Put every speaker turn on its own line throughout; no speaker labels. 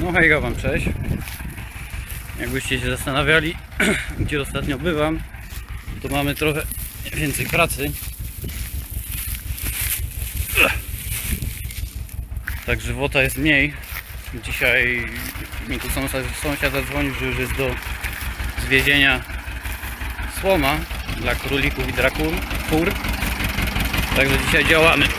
No hejga wam, cześć. Jakbyście się zastanawiali, gdzie ostatnio bywam, to mamy trochę więcej pracy. Tak, żywota jest mniej. Dzisiaj mi tu sąsiad zadzwonił, że już jest do zwiezienia słoma dla królików i dla kur. Także dzisiaj działamy.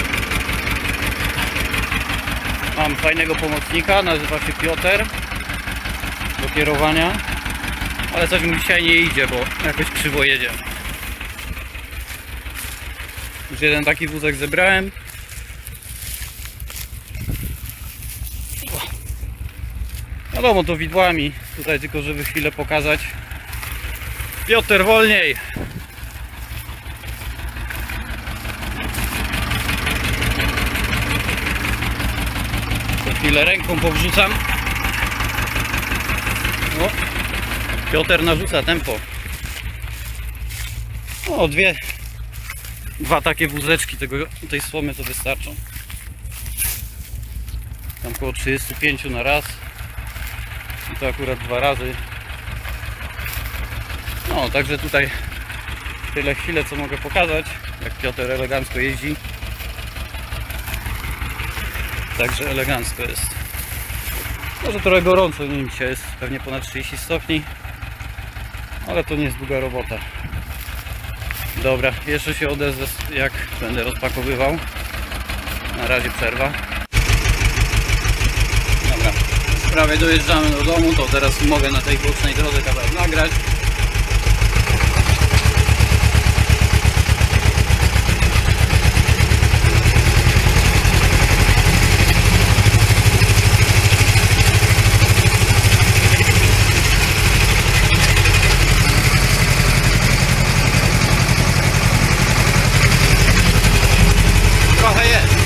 Mam fajnego pomocnika, nazywa się Piotr, do kierowania, ale coś mu dzisiaj nie idzie, bo jakoś krzywo jedzie. Już jeden taki wózek zebrałem. Wiadomo, to widłami, tutaj tylko żeby chwilę pokazać. Piotr, wolniej! To chwilę ręką powrzucam. O, Piotr narzuca tempo. O, dwa takie wózeczki tej słomy to wystarczą. Tam około 35 na raz. I to akurat 2 razy. No, także tutaj tyle chwilę co mogę pokazać, jak Piotr elegancko jeździ. Także elegancko jest. Może trochę gorąco, nie wiem, dzisiaj jest pewnie ponad 30 stopni, ale to nie jest długa robota. Dobra, jeszcze się odezwę, jak będę rozpakowywał. Na razie przerwa. Dobra, prawie dojeżdżamy do domu, to teraz mogę na tej bocznej drodze kawałek nagrać. Trochę jest.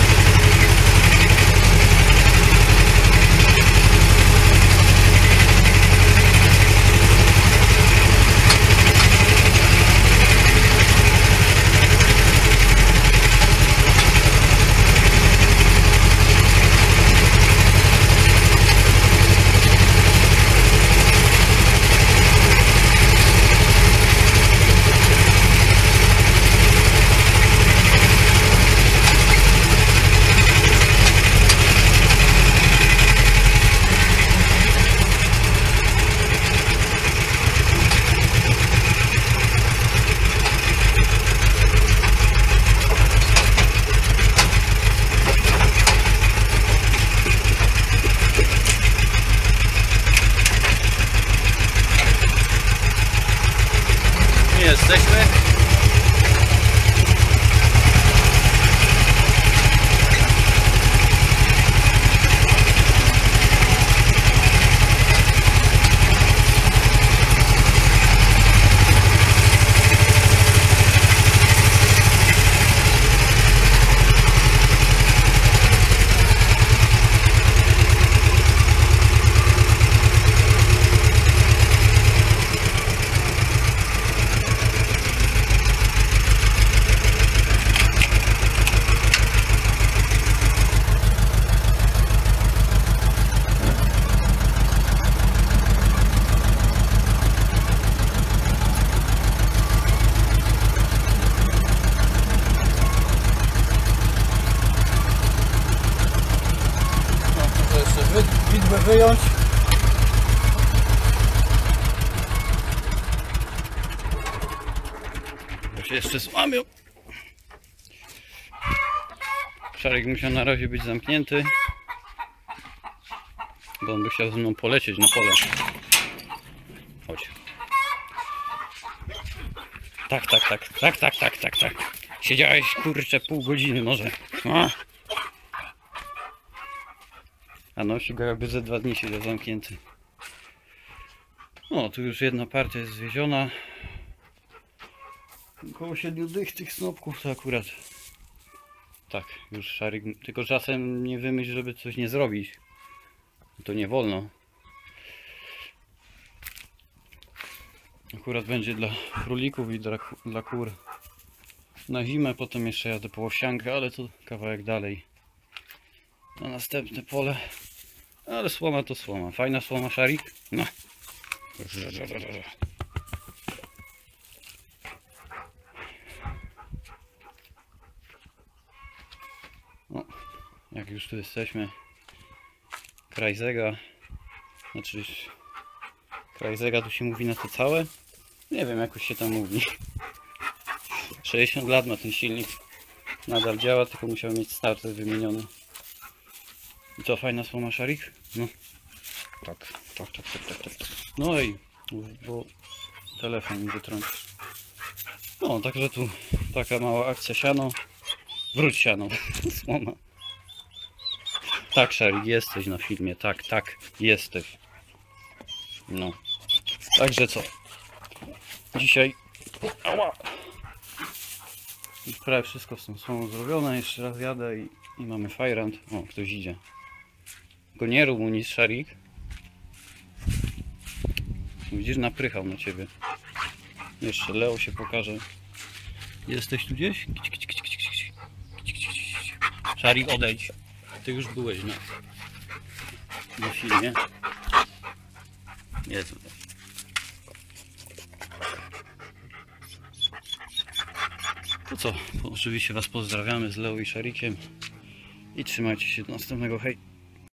Jesteśmy. Widły wyjąć. Bo się jeszcze złamią. Szarek musiał na razie być zamknięty, bo on by chciał ze mną polecieć na pole. Chodź. Tak. Siedziałeś, kurczę, pół godziny może. A nosi go jakby ze 2 dni siedział zamknięty. O, tu już jedna partia jest zwieziona. Około 7 dych tych snopków to akurat. Tak, już Szarik, tylko czasem nie wymyśl, żeby coś nie zrobić. To nie wolno. Akurat będzie dla królików i dla kur na zimę, potem jeszcze jadę po owsiankę, ale to kawałek dalej. Na następne pole. Ale słoma to słoma. Fajna słoma, Szarik? No. No, jak już tu jesteśmy, Krajzega, znaczy Krajzega tu się mówi na to całe? Nie wiem, jakoś się tam mówi. 60 lat ma ten silnik, nadal działa, tylko musiał mieć starter wymieniony. I co, fajna słoma, Szarik? No. Tak. No i, bo telefon mi wytrącił. No, także tu taka mała akcja siano. Wróć siano, słoma. Tak, Szarik, jesteś na filmie, tak, jesteś. No, także co? Dzisiaj, ała! Już prawie wszystko z tą słomą zrobione, jeszcze raz jadę i mamy fajrant. O, ktoś idzie. Go nie rób mu nic, Szarik. Widzisz, naprychał na ciebie. Jeszcze Leo się pokaże. Jesteś tu gdzieś? Szarik, odejdź. Ty już byłeś na filmie. Nie tutaj. To co? Oczywiście Was pozdrawiamy z Leo i Szarikiem. I trzymajcie się do następnego. Hej!